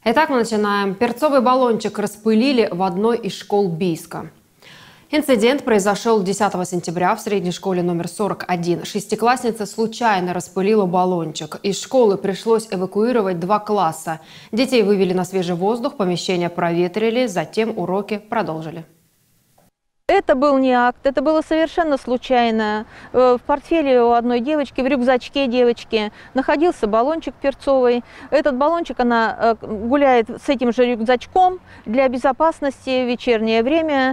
Итак, мы начинаем. Перцовый баллончик распылили в одной из школ Бийска. Инцидент произошел 10 сентября в средней школе номер 41. Шестиклассница случайно распылила баллончик. Из школы пришлось эвакуировать 2 класса. Детей вывели на свежий воздух, помещение проветрили, затем уроки продолжили. Это был не акт, это было совершенно случайно. В портфеле у одной девочки, в рюкзачке девочки находился баллончик перцовый. Этот баллончик она гуляет с этим же рюкзачком для безопасности в вечернее время,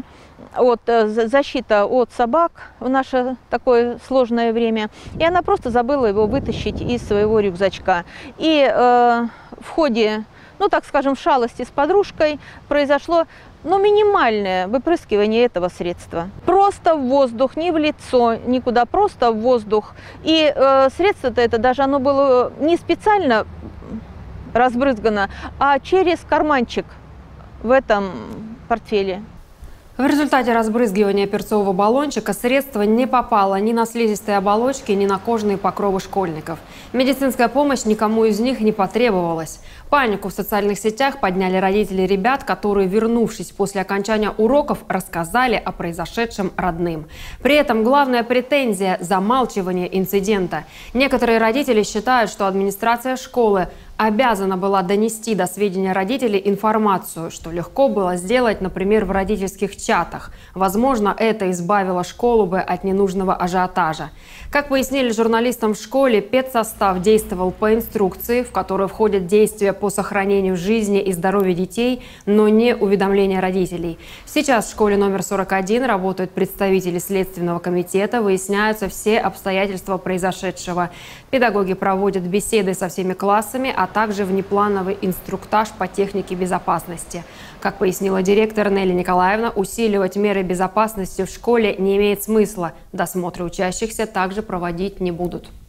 защита от собак в наше такое сложное время. И она просто забыла его вытащить из своего рюкзачка. И в ходе, так скажем, шалости с подружкой произошло минимальное выпрыскивание этого средства. Просто в воздух, не в лицо, никуда, просто в воздух. И средство-то это даже оно было не специально разбрызгано, а через карманчик в этом портфеле. В результате разбрызгивания перцового баллончика средство не попало ни на слизистые оболочки, ни на кожные покровы школьников. Медицинская помощь никому из них не потребовалась. Панику в социальных сетях подняли родители ребят, которые, вернувшись после окончания уроков, рассказали о произошедшем родным. При этом главная претензия – замалчивание инцидента. Некоторые родители считают, что администрация школы обязана была донести до сведения родителей информацию, что легко было сделать, например, в родительских чатах. Возможно, это избавило школу бы от ненужного ажиотажа. Как пояснили журналистам в школе, педсостав действовал по инструкции, в которую входят действия по сохранению жизни и здоровья детей, но не уведомления родителей. Сейчас в школе номер 41 работают представители Следственного комитета, выясняются все обстоятельства произошедшего. Педагоги проводят беседы со всеми классами, а также внеплановый инструктаж по технике безопасности. Как пояснила директор Нелли Николаевна, усиливать меры безопасности в школе не имеет смысла. Досмотры учащихся также проводить не будут.